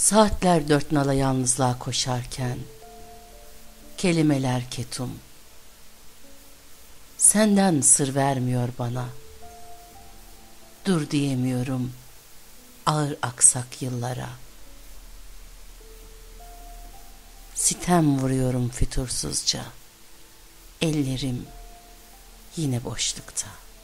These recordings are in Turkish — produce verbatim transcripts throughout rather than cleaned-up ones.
Saatler dört nala yalnızlığa koşarken, kelimeler ketum, senden sır vermiyor bana. Dur diyemiyorum ağır aksak yıllara. Sitem vuruyorum fütursuzca, ellerim yine boşlukta.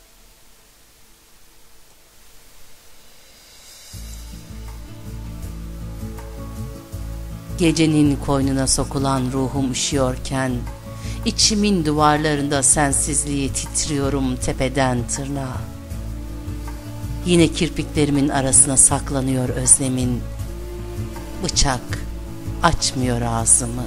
Gecenin koynuna sokulan ruhum üşüyorken, içimin duvarlarında sensizliği titriyorum tepeden tırnağa. Yine kirpiklerimin arasına saklanıyor özlemin. Bıçak açmıyor ağzımı.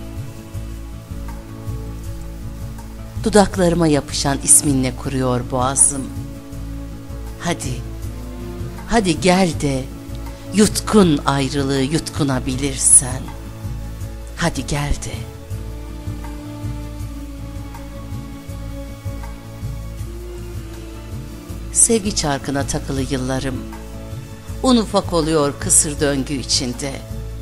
Dudaklarıma yapışan isminle kuruyor boğazım. Hadi, hadi gel de yutkun ayrılığı yutkunabilirsen. Hadi gel de. Sevgi çarkına takılı yıllarım, un ufak oluyor kısır döngü içinde.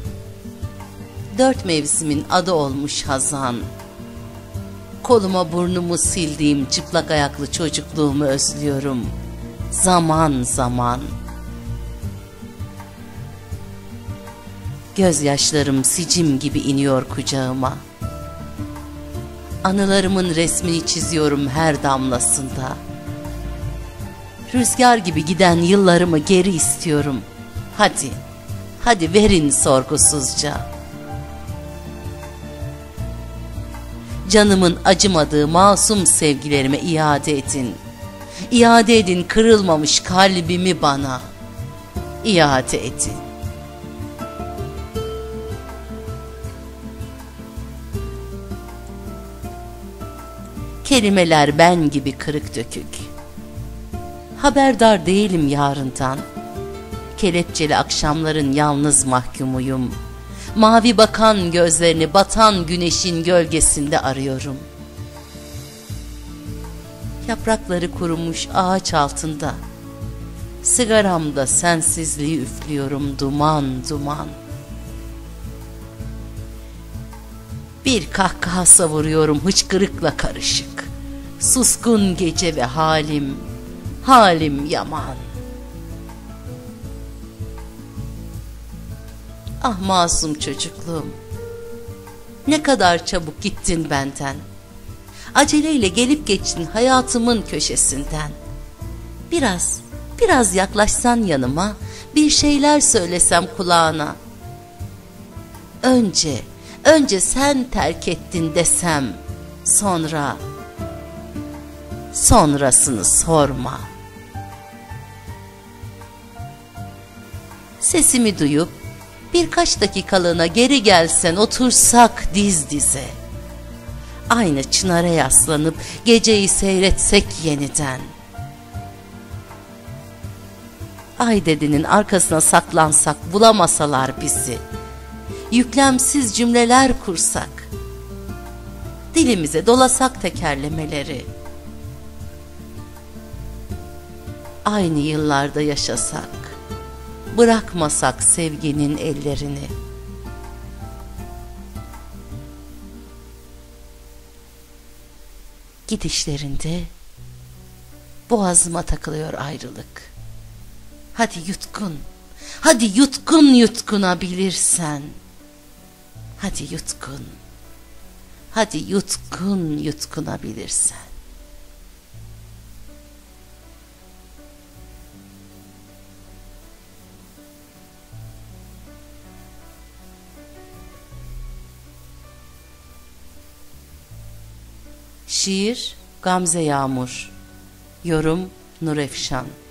Dört mevsimin adı olmuş hazan, koluma burnumu sildiğim çıplak ayaklı çocukluğumu özlüyorum zaman zaman. Gözyaşlarım sicim gibi iniyor kucağıma. Anılarımın resmini çiziyorum her damlasında. Rüzgar gibi giden yıllarımı geri istiyorum. Hadi, hadi verin sorgusuzca. Canımın acımadığı masum sevgilerime iade edin. İade edin kırılmamış kalbimi bana. İade edin. Kelimeler ben gibi kırık dökük. Haberdar değilim yarından. Kelepçeli akşamların yalnız mahkumuyum. Mavi bakan gözlerini batan güneşin gölgesinde arıyorum. Yaprakları kurumuş ağaç altında, sigaramda sensizliği üflüyorum duman duman. Bir kahkaha savuruyorum hıçkırıkla karışık. Suskun gece ve halim, halim yaman. Ah masum çocukluğum, ne kadar çabuk gittin benden. Aceleyle gelip geçtin hayatımın köşesinden. Biraz, biraz yaklaşsan yanıma, bir şeyler söylesem kulağına. Önce, önce sen terk ettin desem, sonra, sonrasını sorma. Sesimi duyup, birkaç dakikalığına geri gelsen otursak diz dize. Aynı çınara yaslanıp geceyi seyretsek yeniden. Ay dedenin arkasına saklansak bulamasalar bizi. Yüklemsiz cümleler kursak. Dilimize dolasak tekerlemeleri. Aynı yıllarda yaşasak. Bırakmasak sevginin ellerini. Gidişlerinde boğazıma takılıyor ayrılık. Hadi yutkun, hadi yutkun yutkunabilirsen. Hadi yutkun, hadi yutkun yutkunabilirsen. Şiir Gamze Yağmur. Yorum Nur Efşan.